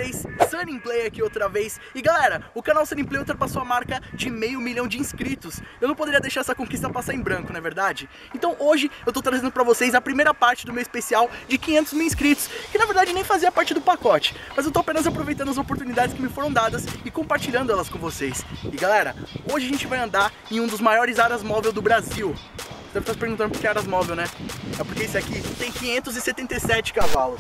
vocês, Sunny Play aqui outra vez. E galera, o canal Sunny Play ultrapassou a marca de 500 mil de inscritos. Eu não poderia deixar essa conquista passar em branco, não é verdade? Então hoje eu tô trazendo pra vocês a primeira parte do meu especial de 500 mil inscritos, que na verdade nem fazia parte do pacote, mas eu tô apenas aproveitando as oportunidades que me foram dadas e compartilhando elas com vocês. E galera, hoje a gente vai andar em um dos maiores aras móvel do Brasil. Você deve estar se perguntando por que aras móvel, né? É porque esse aqui tem 577 cavalos.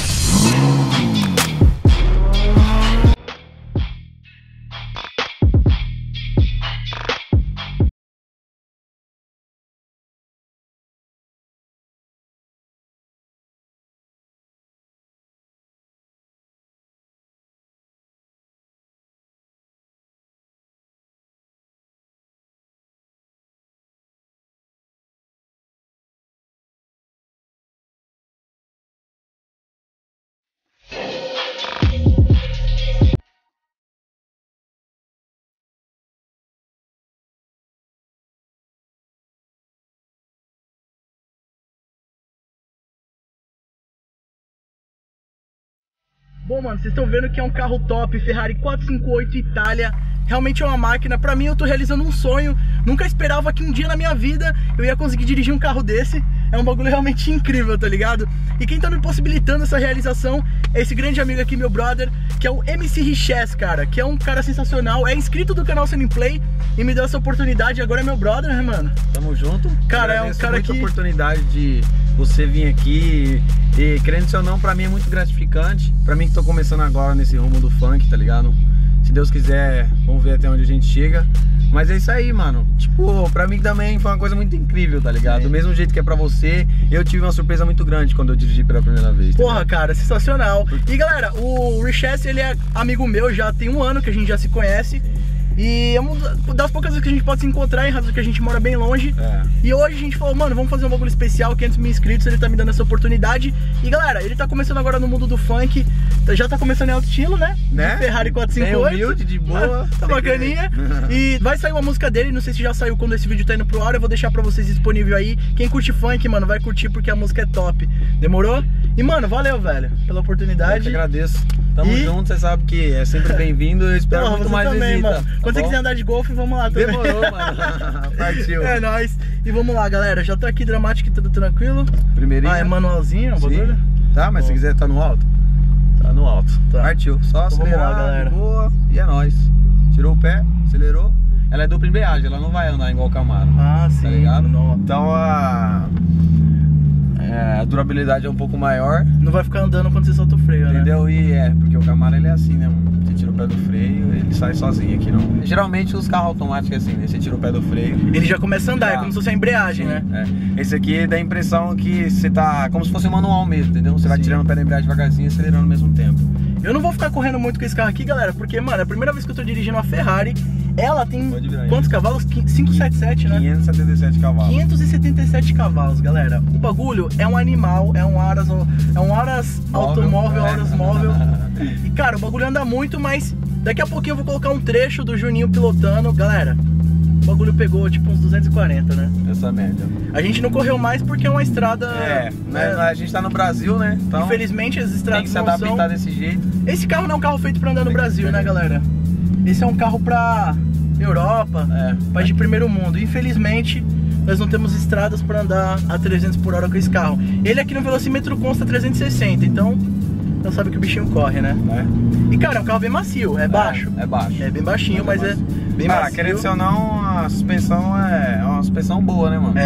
Bom, mano, vocês estão vendo que é um carro top, Ferrari 458 Itália. Realmente é uma máquina, pra mim eu tô realizando um sonho. Nunca esperava que um dia na minha vida eu ia conseguir dirigir um carro desse. É um bagulho realmente incrível, tá ligado? E quem tá me possibilitando essa realização é esse grande amigo aqui, meu brother, que é o MC Richesse, cara, que é um cara sensacional, é inscrito do canal Sunny Play e me deu essa oportunidade, agora é meu brother, né, mano? Tamo junto. Cara, é um cara que... oportunidade de você vir aqui e, querendo ou não, pra mim é muito gratificante. Pra mim que tô começando agora nesse rumo do funk, tá ligado? Se Deus quiser, vamos ver até onde a gente chega. Mas é isso aí, mano. Tipo, pra mim também foi uma coisa muito incrível, tá ligado? Sim. Do mesmo jeito que é pra você, eu tive uma surpresa muito grande quando eu dirigi pela primeira vez. Tá Porra, ligado? cara, sensacional. E galera, o Richesse, ele é amigo meu, já tem um ano que a gente já se conhece. E é uma das poucas vezes que a gente pode se encontrar, em razão que a gente mora bem longe. E hoje a gente falou, mano, vamos fazer um bagulho especial, 500 mil inscritos, ele tá me dando essa oportunidade. E galera, ele tá começando agora no mundo do funk, já tá começando em alto estilo, né? De Ferrari 458. Bem humilde, de boa. Tá bacaninha. E vai sair uma música dele, não sei se já saiu quando esse vídeo tá indo pro ar, eu vou deixar pra vocês disponível aí. Quem curte funk, mano, vai curtir porque a música é top. Demorou? E mano, valeu, velho, pela oportunidade. Eu que agradeço. Tamo junto, você sabe que é sempre bem-vindo. Eu espero muito mais também, visita. Mano. Quando você quiser andar de golfe, vamos lá também. Demorou, mano. Partiu. É nóis. E vamos lá, galera. Já tô aqui dramático, tudo tranquilo. Primeirinho. Ah, é manualzinho, bagulho? Tá, mas se quiser tá no alto. Tá no alto. Tá. Partiu. Só então acelerar, vamos lá, galera. Boa. E é nóis. Tirou o pé, acelerou. Ela é dupla embreagem, ela não vai andar igual o Camaro. Ah, sim. Tá ligado? Não. Então a durabilidade é um pouco maior. Não vai ficar andando quando você solta o freio, entendeu? né? E porque o Camaro ele é assim, né, mano? Você tira o pé do freio, ele sai sozinho aqui, não. Geralmente os carros automáticos é assim, né? Você tira o pé do freio, ele já começa a andar, é como se fosse a embreagem, né? Esse aqui dá a impressão que você tá como se fosse um manual mesmo, entendeu? Você vai tirando o pé da embreagem devagarzinho e acelerando ao mesmo tempo. Eu não vou ficar correndo muito com esse carro aqui, galera, porque, mano, é a primeira vez que eu tô dirigindo uma Ferrari. Ela tem quantos cavalos? 577, né? 577 cavalos. 577 cavalos, galera. O bagulho é um animal, é um aras automóvel, aras móvel. E, cara, o bagulho anda muito, mas daqui a pouquinho eu vou colocar um trecho do Juninho pilotando. Galera, o bagulho pegou tipo uns 240, né? Essa média. A gente não correu mais porque é uma estrada... A gente tá no Brasil, né? Então, infelizmente as estradas tem que se adaptar desse jeito. Esse carro não é um carro feito pra andar no Brasil, né, galera? Esse é um carro pra Europa, país de primeiro mundo. Infelizmente, nós não temos estradas pra andar a 300 por hora com esse carro. Ele aqui no velocímetro consta 360, então já sabe que o bichinho corre, né? E cara, é um carro bem macio, é baixo. É baixo. É bem baixinho, mas é bem macio. Querendo ou não, a suspensão é uma suspensão boa, né, mano?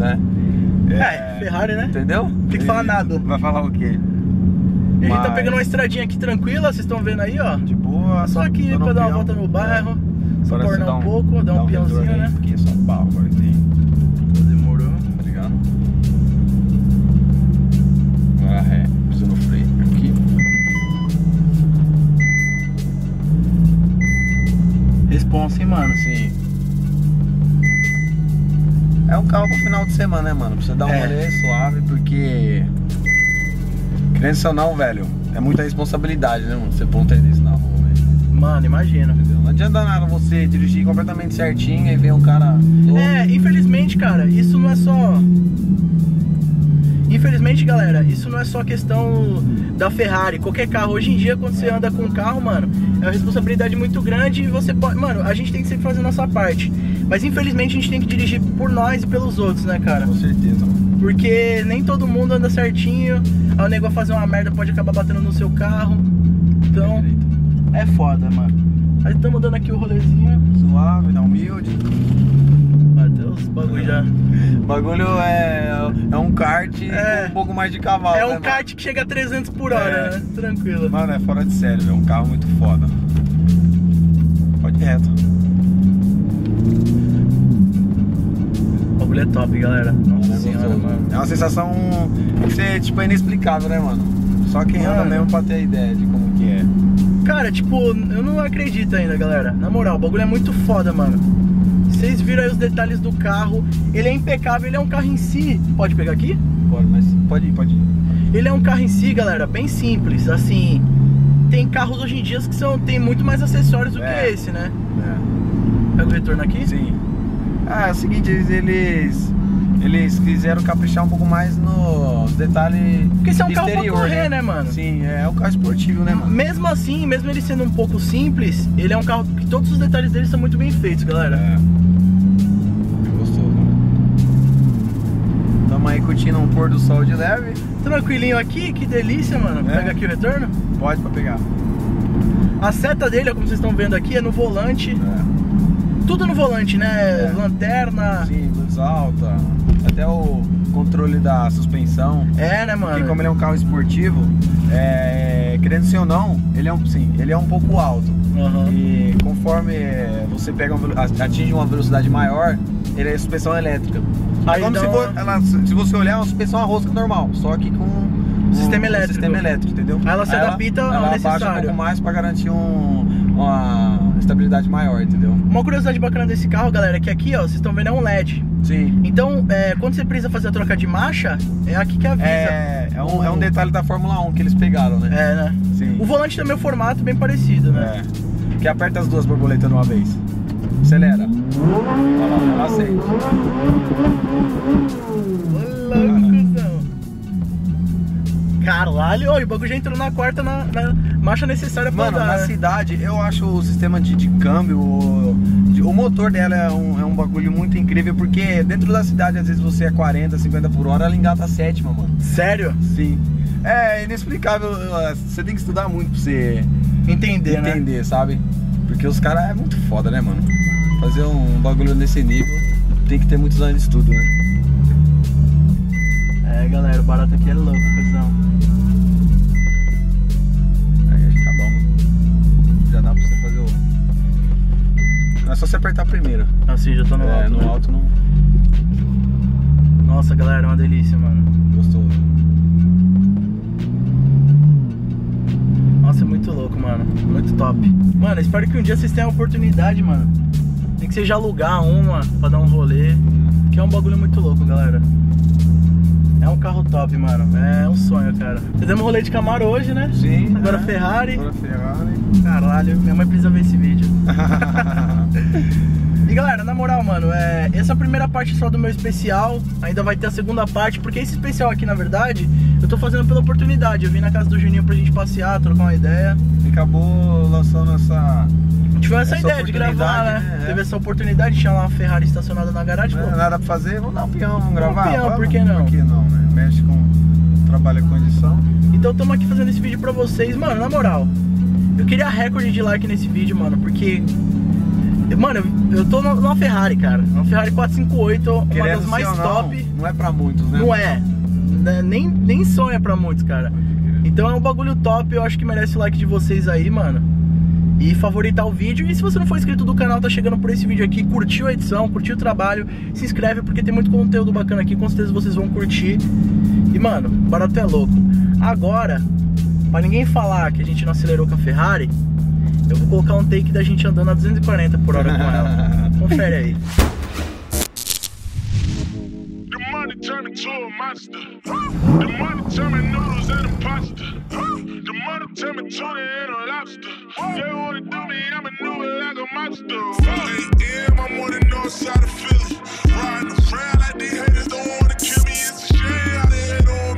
Ferrari, né? Entendeu? Não tem que falar nada. Vai falar o quê? E a gente tá pegando uma estradinha aqui tranquila, vocês estão vendo aí, ó. De boa. Só aqui pra dar uma volta no bairro, só tornar um pouco, dar um peãozinho, né? Aqui é São Paulo, agora que tem. Demorou. Tá ligado? Agora pisa no freio aqui. Responsa, hein, mano? Sim. É um carro pro final de semana, né, mano? Pra você dar um rolê suave, porque... Querendo ou não, velho, é muita responsabilidade, né, mano? Você pôr um trem desse na rua, velho. Mano, imagina. Entendeu? Não adianta nada você dirigir completamente certinho e ver um cara louco. Infelizmente, cara, isso não é só... Infelizmente, galera, isso não é só questão da Ferrari. Qualquer carro, hoje em dia, quando você anda com um carro, mano, é uma responsabilidade muito grande e você pode... Mano, a gente tem que sempre fazer a nossa parte. Mas infelizmente a gente tem que dirigir por nós e pelos outros, né, cara? Com certeza, mano. Porque nem todo mundo anda certinho. Aí o nego vai fazer uma merda, pode acabar batendo no seu carro. Então, é foda, mano. Aí estamos dando aqui o rolezinho. Suave, na humilde. Bateu os bagulho já. O bagulho é um kart com um pouco mais de cavalo. É um né, kart que chega a 300 por hora, né? Tranquilo. Mano, é fora de sério, é um carro muito foda. Pode ir reto. O bagulho é top, galera. Nossa senhora, mano. É uma sensação que você, tipo, é inexplicável, né, mano? Só quem anda mesmo pra ter a ideia de como que é. Cara, tipo, eu não acredito ainda, galera. Na moral, o bagulho é muito foda, mano. Vocês viram aí os detalhes do carro. Ele é impecável, ele é um carro em si. Pode pegar aqui? Pode, mas pode ir. Ele é um carro em si, galera, bem simples. Assim, tem carros hoje em dia que tem muito mais acessórios do que esse, né? Pega o retorno aqui? Sim. É o seguinte, eles quiseram caprichar um pouco mais nos detalhes. Porque esse é um exterior, carro pra correr, né, mano? Sim, é um carro esportivo, né, mano? Mesmo assim, mesmo ele sendo um pouco simples, ele é um carro que todos os detalhes dele são muito bem feitos, galera. Gostoso, né? Tamo aí curtindo um pôr do sol de leve. Tranquilinho aqui, que delícia, mano. Pega aqui o retorno. Pode pra pegar. A seta dele, como vocês estão vendo aqui, é no volante. Tudo no volante, né? Lanterna. Sim, luz alta. Até o controle da suspensão. É, né, mano? Porque como ele é um carro esportivo, querendo ser ou não, ele é um pouco alto. E conforme você atinge uma velocidade maior, ele é suspensão elétrica. Aí como se você olhar, é uma suspensão a rosca normal, só que com sistema elétrico, entendeu? Aí ela se adapta ao necessário. Abaixa um pouco mais pra garantir uma estabilidade maior, entendeu? Uma curiosidade bacana desse carro, galera, é que aqui, ó, vocês estão vendo, é um LED. Sim. Então, quando você precisa fazer a troca de marcha, é aqui que avisa. É um detalhe da Fórmula 1 que eles pegaram, né? É, né? Sim. O volante também é um formato bem parecido, né? Que aperta as duas borboletas de uma vez. Acelera. Olha lá, ela acende. Caralho, o bagulho já entrou na quarta na marcha necessária pra andar. Mano, na cidade, eu acho o sistema de câmbio, o motor dela é um bagulho muito incrível, porque dentro da cidade, às vezes você é 40, 50 por hora, ela engata a sétima, mano. Sério? Sim. É inexplicável, você tem que estudar muito pra você entender, sabe? Porque os caras é muito foda, né, mano? Fazer um bagulho nesse nível, tem que ter muitos anos de estudo, né? É, galera, o barato aqui é louco, cuzão. Aí acho que tá bom, mano. Já dá pra você fazer o... Não é só você apertar primeiro. Assim, já tô no alto. No alto não... Nossa, galera, é uma delícia, mano. Gostoso. Nossa, é muito louco, mano. Muito top. Mano, espero que um dia vocês tenham a oportunidade, mano. Nem que seja alugar uma pra dar um rolê. Que é um bagulho muito louco, galera. É um carro top, mano. É um sonho, cara. Fizemos um rolê de Camaro hoje, né? Sim. Agora Ferrari. Agora Ferrari. Caralho, minha mãe precisa ver esse vídeo. E galera, na moral, mano, essa é a primeira parte só do meu especial. Ainda vai ter a segunda parte, porque esse especial aqui, na verdade, eu tô fazendo pela oportunidade. Eu vim na casa do Juninho pra gente passear, trocar uma ideia. E acabou lançando essa... Tivemos essa ideia de gravar, né? Teve essa oportunidade, tinha lá uma Ferrari estacionada na garagem. Não nada pra fazer, vamos dar um peão, vamos gravar? Um peão, por que não? Por que não, né? Mexe com trabalho e condição. Então estamos aqui fazendo esse vídeo pra vocês. Mano, na moral, eu queria recorde de like nesse vídeo, mano, porque... Mano, eu tô numa Ferrari, cara. Uma Ferrari 458, uma das mais top. Não é pra muitos, né? Não é. Nem sonho é pra muitos, cara. Então é um bagulho top, eu acho que merece o like de vocês aí, mano. E favoritar o vídeo. E se você não for inscrito do canal, tá chegando por esse vídeo aqui, curtiu a edição, curtiu o trabalho, se inscreve porque tem muito conteúdo bacana aqui, com certeza vocês vão curtir. E mano, o barato é louco. Agora, pra ninguém falar que a gente não acelerou com a Ferrari, eu vou colocar um take da gente andando a 240 por hora com ela. Confere aí. The money turn into a monster. The money turn me noodles and a pasta. The money turn me tuna and a lobster. They wanna do me, I'm a noodle like a monster. 5 AM, I'm on the north side of Philly. Riding around like these haters don't wanna kill me. It's a shame how they hate on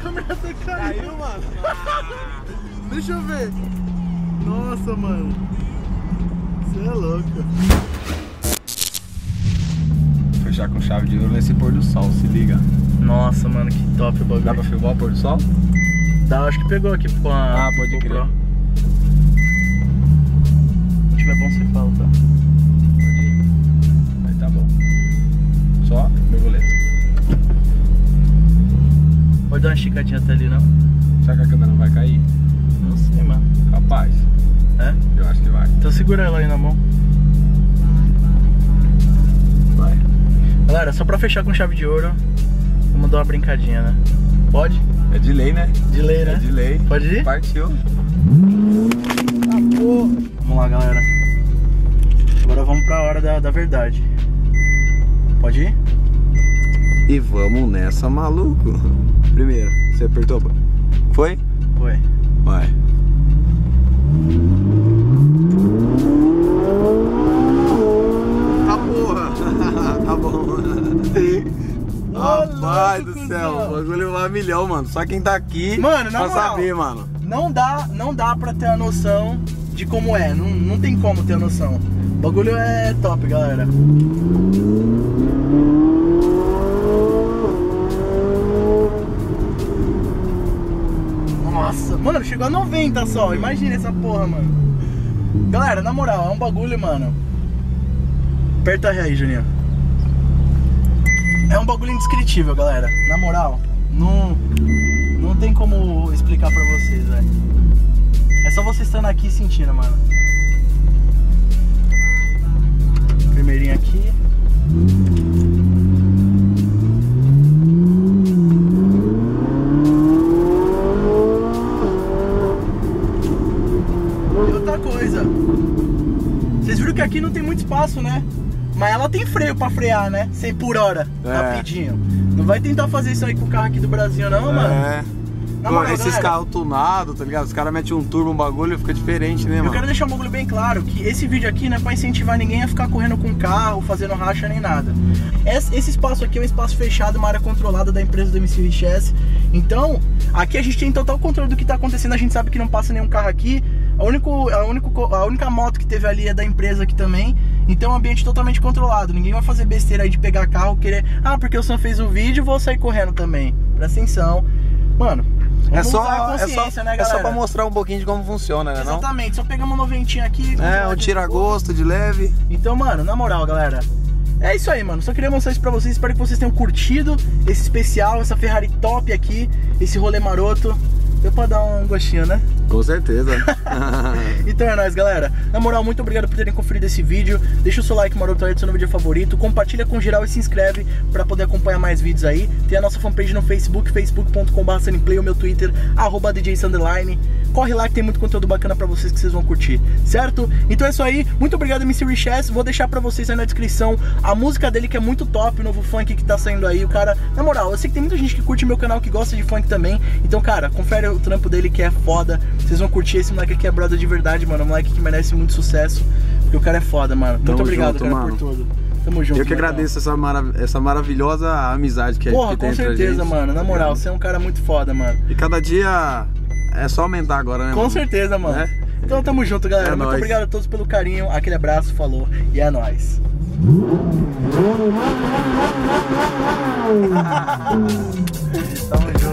câmera tá caindo. Caiu, mano? Deixa eu ver. Nossa, mano. Você é louco. Fechar com chave de ouro nesse pôr do sol, se liga. Nossa, mano, que top o bagulho. Dá pra filmar o pôr do sol? Dá, acho que pegou aqui com a... Ah, pode crer. Se tiver bom, você fala, tá? Aí tá bom. Só borboleta. Pode dar uma esticadinha até ali, não? Será que a câmera não vai cair? Não sei, mano. Capaz. É? Eu acho que vai. Então segura ela aí na mão. Vai. Galera, só pra fechar com chave de ouro, vamos dar uma brincadinha, né? Pode? É de lei, né? De lei, né? É de lei. Pode ir? Partiu. Vamos lá, galera. Agora vamos pra hora da verdade. Pode ir? E vamos nessa, maluco. Primeiro, você apertou? Foi? Foi. Vai. Tá porra. Tá bom. Rapaz do céu, o bagulho vai a milhão, mano. Só quem tá aqui Mano, na pra moral, saber, mano. Não dá pra ter a noção de como é. Não tem como ter a noção. O bagulho é top, galera. Nossa, mano, chegou a 90 só. Imagina essa porra, mano. Galera, na moral, é um bagulho, mano. Aperta aí, Juninho. É um bagulho indescritível, galera. Na moral, não tem como explicar pra vocês, velho. É só você estando aqui e sentindo, mano. Primeirinho aqui. E outra coisa. Vocês viram que aqui não tem muito espaço, né? Mas ela tem freio pra frear, né? 100 por hora, rapidinho. Não vai tentar fazer isso aí com o carro aqui do Brasil, não, mano. É. Na moral, esses galera, carros tunados, tá ligado? Os caras metem um turbo, um bagulho e fica diferente, né, mano? eu quero deixar um bagulho bem claro, que esse vídeo aqui não é pra incentivar ninguém a ficar correndo com carro, fazendo racha nem nada. Esse espaço aqui é um espaço fechado, uma área controlada da empresa do MC Richesse. Então, aqui a gente tem total controle do que tá acontecendo, a gente sabe que não passa nenhum carro aqui. A única moto que teve ali é da empresa aqui também. Então é um ambiente totalmente controlado. Ninguém vai fazer besteira aí de pegar carro, querer... Ah, porque o Sam fez o vídeo, vou sair correndo também. Presta atenção. Mano, É vamos só, usar a consciência, né, é galera? só pra mostrar um pouquinho de como funciona, né? Exatamente, só pegamos uma noventinha aqui. Não? Um tira-gosto de leve. Então, mano, na moral, galera, é isso aí, mano. Só queria mostrar isso pra vocês. Espero que vocês tenham curtido esse especial, essa Ferrari top aqui, esse rolê maroto. Deu pra dar um gostinho, né? Com certeza. Então é nóis, galera. Na moral, muito obrigado por terem conferido esse vídeo. Deixa o seu like maroto aí do seu vídeo favorito. Compartilha com geral e se inscreve pra poder acompanhar mais vídeos aí. Tem a nossa fanpage no Facebook, facebook.com/sunnyplay, o meu Twitter, @DJSunderline. Corre lá que tem muito conteúdo bacana pra vocês que vocês vão curtir, certo? Então é isso aí. Muito obrigado, MC Richesse. Vou deixar pra vocês aí na descrição a música dele, que é muito top, o novo funk que tá saindo aí. O cara, na moral, eu sei que tem muita gente que curte meu canal, que gosta de funk também. Então, cara, confere o trampo dele que é foda. Vocês vão curtir. Esse moleque aqui é brother de verdade, mano. Um moleque que merece muito sucesso, porque o cara é foda, mano. Muito obrigado, junto, cara, mano. por tudo. Tamo junto. Eu que agradeço essa maravilhosa amizade que Porra, tem com entre a certeza, gente. mano. Na moral, você é um cara muito foda, mano. E cada dia é só aumentar agora, né, Com mano? certeza, mano. É? Então tamo junto, galera. É Muito nóis. obrigado a todos pelo carinho. Aquele abraço, falou e é nóis. Tamo junto.